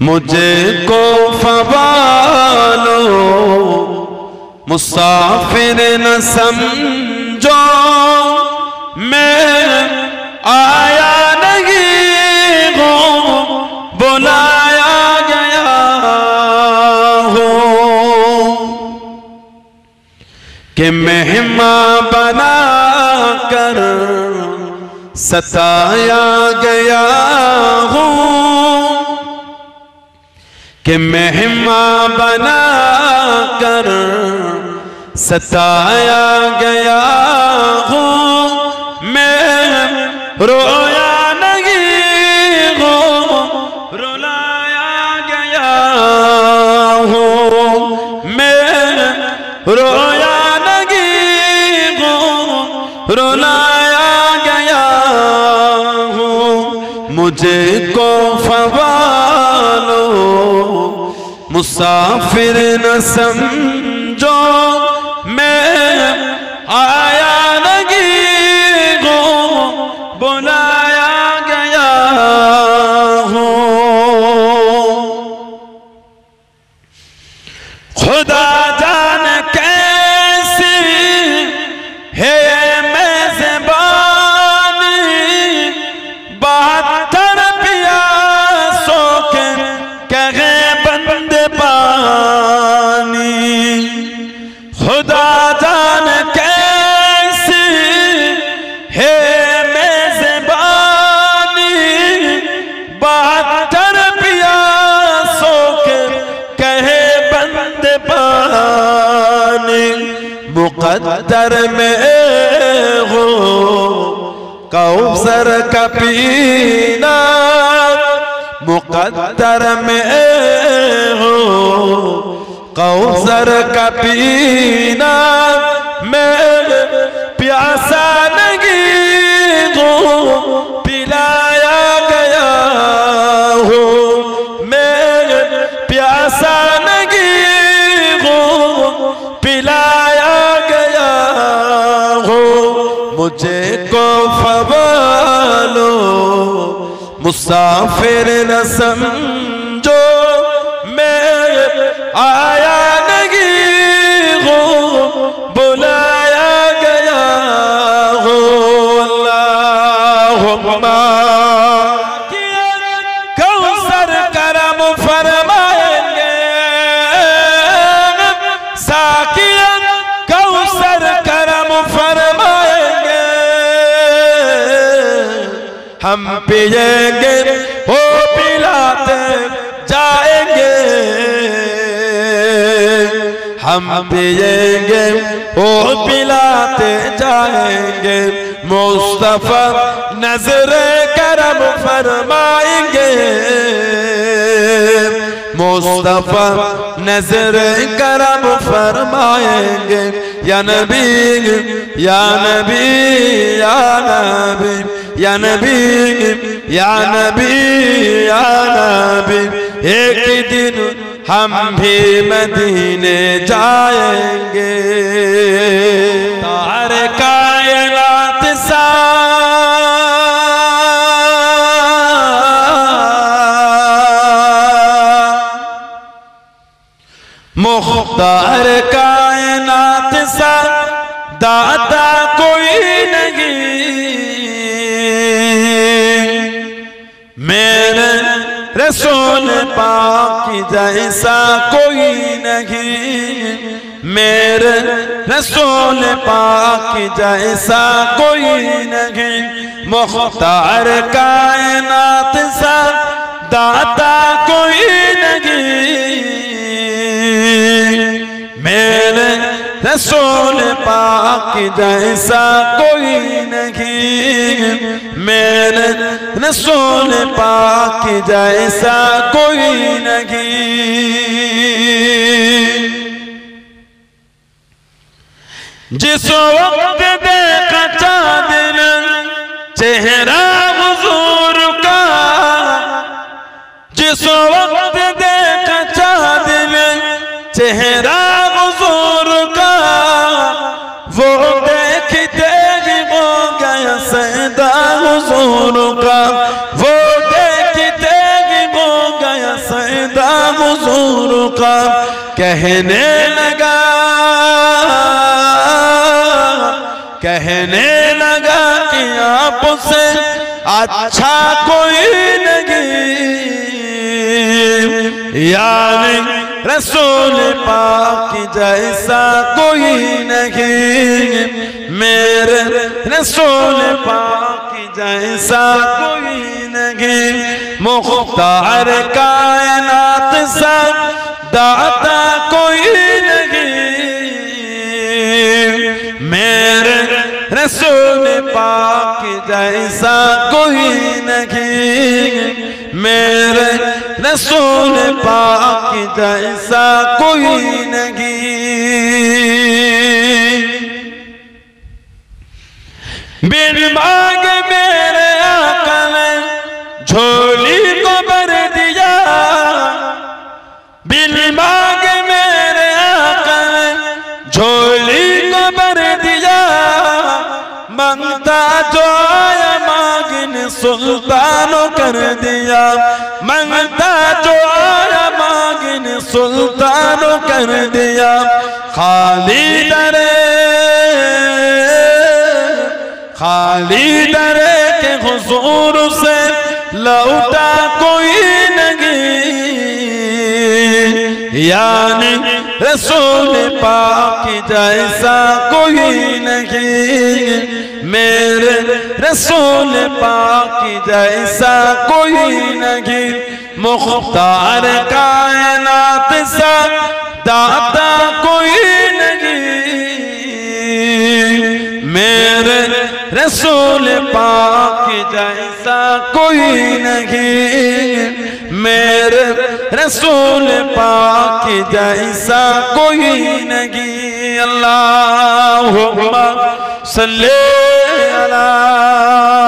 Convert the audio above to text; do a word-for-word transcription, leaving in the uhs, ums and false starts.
मुझे को फवालो मुसाफिर न समझो, मैं आया नहीं हूँ बुलाया गया हूँ, कि मेहमान बना कर सताया गया हूँ, कि मेहमान बना कर सताया गया हूँ, मैं रोया नहीं हूँ रुलाया गया हूँ, मैं रोया नहीं हूँ रुलाया गया हूँ। मुझे को फवालो मुसाफिर न समझो, मैं आया नहीं हूँ बुलाया गया हूँ। खुदा जाने कैसी है मेज़बानी, बहत्तर प्यासों के कहे बंद पानी। खुदा जाने कैसी है मेज़बानी, बहत्तर प्यासों के कहे बंद पानी। मुक़द्दर में हो कौसर का पीना, मुक़द्दर में हो कौसर का पीना, मैं प्यासा नहीं हूँ पिलाया गया हूँ, मैं प्यासा नहीं हूँ पिलाया गया हूँ। मुझे को फवालो मुसाफिर न समझो, मैं आया नहीं हूँ बुलाया गया हूँ। अल्लाहुम्मा कौसर करम फरमाएंगे, साकिया कौसर करम फरमाएंगे, हम पिएंगे वो पिलाते जाएंगे, हम पिएंगे वो पिलाते जाएंगे। मुस्तफा नजरे करम फरमाएंगे, मुस्तफा नजरे करम फरमाएंगे। या नबी या नबी या नबी या नबी या नबी या नबी, एक दिन हम भी मदीने जाएंगे। तारे कायनात सा मुख्तार कायनात सा दाता कोई नहीं, मेरे रसूल पाक जैसा कोई नहीं, मेरे रसूल पाक जैसा कोई नहीं। मुख्तार कायनात सा दाता कोई नहीं, मेरे रसूल पाक जैसा कोई नहीं, मेरे रसूल पाक जैसा कोई नहीं। जिस वक्त देखा चाँद चेहरा हुजूर का, जिस वक्त देखा चाँद चेहरा हुजूर का, वो देखते ही हो गया सैदा हुजूर का, वो देखते ही हो गया सैदा था हुजूर का। कहने लगा कहने लगा कि आपसे अच्छा कोई नहीं, यानी रसूल पाक जैसा कोई नहीं, मेरे रसूल पाक जैसा कोई नहीं। मुख्तार कायनात सा दाता कोई नहीं, मेरे रसूल पाक जैसा कोई नहीं, मेरे रसूल पाक जैसा कोई नहीं। बिन मांगे मेरे आका ने झोली को भर दिया, बिन मांगे मेरे आका ने झोली को भर दिया। मांगता जो आया मांगन सुल्तानो कर दिया, मांगता जो आया मांगन सुल्तानो कर दिया। खाली दरे खाली दरे के हुजूर से लौटा कोई नहीं, यानी रसूल पाक जैसा कोई नहीं, मेरे रसूल पाक जैसा कोई नहीं। मुख्तार कायनात सा दाता कोई नहीं, मेरे रसूल पाक जैसा कोई नहीं, मेरे रसूल पाक जैसा कोई नहीं। अल्लाहुम्मा सल्ली अला